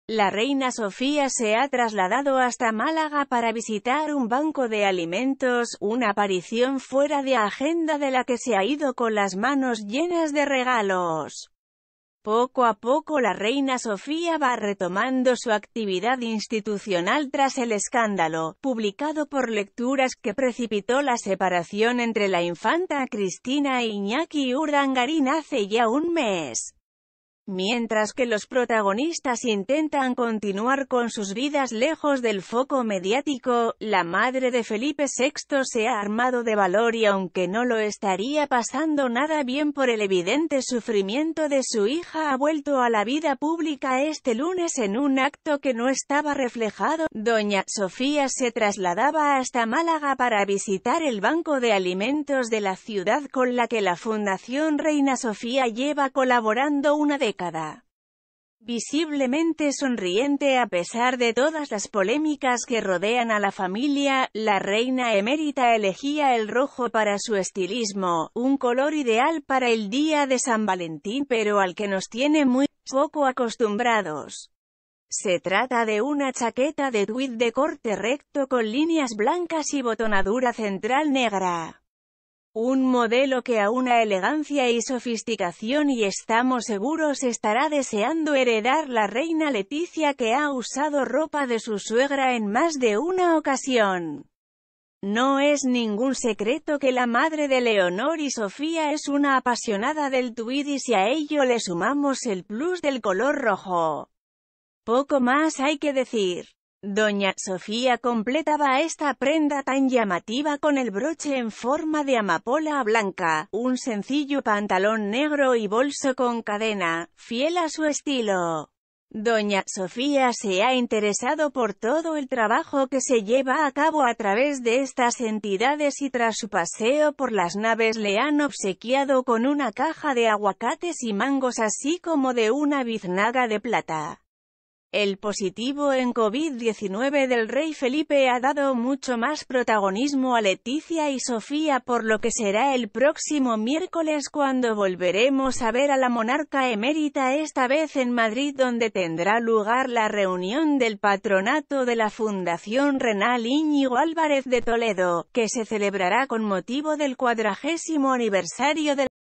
La reina Sofía se ha trasladado hasta Málaga para visitar un banco de alimentos, una aparición fuera de agenda de la que se ha ido con las manos llenas de regalos. Poco a poco la reina Sofía va retomando su actividad institucional tras el escándalo, publicado por Lecturas, que precipitó la separación entre la infanta Cristina e Iñaki Urdangarín hace ya un mes. Mientras que los protagonistas intentan continuar con sus vidas lejos del foco mediático, la madre de Felipe VI se ha armado de valor y aunque no lo estaría pasando nada bien por el evidente sufrimiento de su hija, ha vuelto a la vida pública este lunes en un acto que no estaba reflejado. Doña Sofía se trasladaba hasta Málaga para visitar el banco de alimentos de la ciudad con la que la Fundación Reina Sofía lleva colaborando una década. Visiblemente sonriente a pesar de todas las polémicas que rodean a la familia, la reina emérita elegía el rojo para su estilismo, un color ideal para el día de San Valentín pero al que nos tiene muy poco acostumbrados. Se trata de una chaqueta de tweed de corte recto con líneas blancas y botonadura central negra. Un modelo que aúna elegancia y sofisticación y estamos seguros estará deseando heredar la reina Letizia, que ha usado ropa de su suegra en más de una ocasión. No es ningún secreto que la madre de Leonor y Sofía es una apasionada del tweed y si a ello le sumamos el plus del color rojo, poco más hay que decir. Doña Sofía completaba esta prenda tan llamativa con el broche en forma de amapola blanca, un sencillo pantalón negro y bolso con cadena, fiel a su estilo. Doña Sofía se ha interesado por todo el trabajo que se lleva a cabo a través de estas entidades y tras su paseo por las naves le han obsequiado con una caja de aguacates y mangos así como de una biznaga de plata. El positivo en COVID-19 del rey Felipe ha dado mucho más protagonismo a Letizia y Sofía, por lo que será el próximo miércoles cuando volveremos a ver a la monarca emérita, esta vez en Madrid, donde tendrá lugar la reunión del patronato de la Fundación Renal Íñigo Álvarez de Toledo, que se celebrará con motivo del 40º aniversario del